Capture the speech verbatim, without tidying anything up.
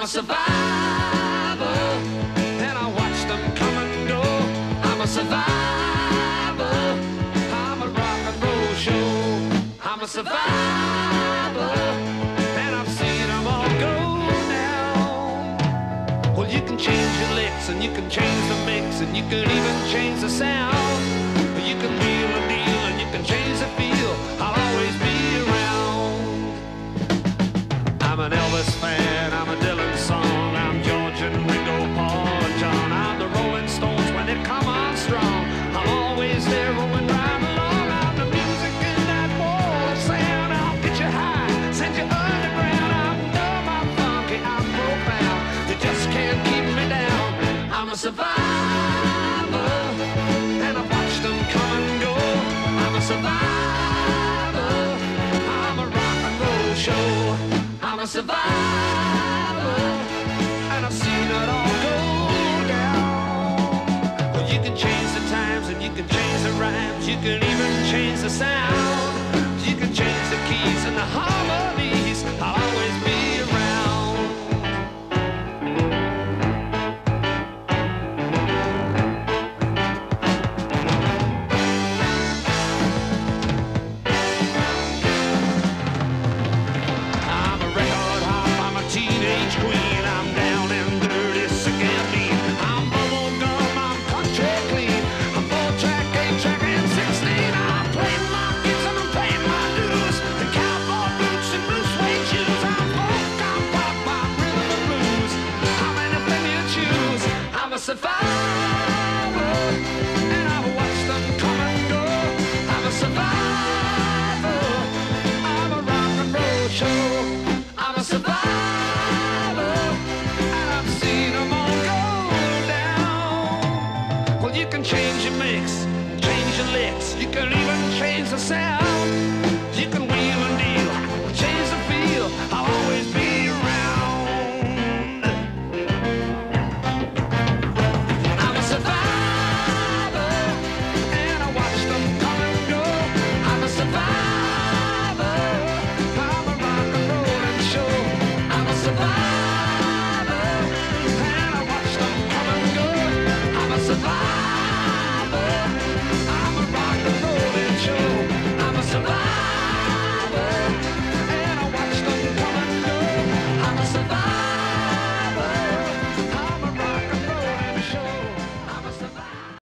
a survivor, and I watch them come and go. I'm a survivor, I'm a rock and roll show. I'm a survivor, and I've seen them all go down. Well, you can change your licks, and you can change the mix, and you can even change the sound. You can feel a deal, and you can change the feel. I'll always be around. I'm an Elvis fan, I'm a Dylan song, I'm George and Ringo, Paul and John. I'm the Rolling Stones when they come on strong. I'm always there rolling right along. I'm the music in that wall of sound. I'll get you high, send you underground. I'm dumb, I'm funky, I'm profound. You just can't keep me down. I'm a survivor, and I watch them come and go. I'm a survivor, I'm a rock and roll show. I'm a survivor, and I've seen it all go down. Well, you can change the times, and you can change the rhymes. You can even change the sound. You can change the keys and the harmonies. I'll always be around. I'm a record hop, I'm a teenage queen. I'm down and dirty, sick and mean. I'm bubble gum, I'm country clean. I'm four track, eight track, and sixteen. I'm playing my gigs and I'm paying my dues. The cowboy boots and blue suede shoes. I'm folk, I'm pop, I'm rhythm and blues. I'm anything you choose. I'm a survivor, and I've watched them come and go. I'm a survivor, I'm a rock and roll show. I'm a survivor, and I've seen them all go down. Well, you can change your mix, change your licks, you can even change the sound.